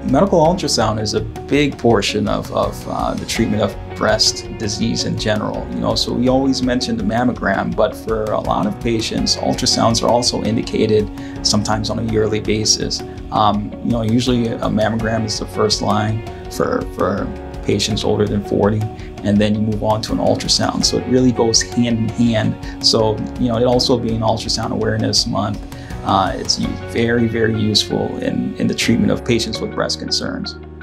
Medical ultrasound is a big portion of the treatment of breast disease in general. So we always mention the mammogram, but for a lot of patients, ultrasounds are also indicated sometimes on a yearly basis. Usually a mammogram is the first line for patients older than 40, and then you move on to an ultrasound. So it really goes hand in hand. So, it also being Ultrasound Awareness Month, it's very, very useful in the treatment of patients with breast concerns.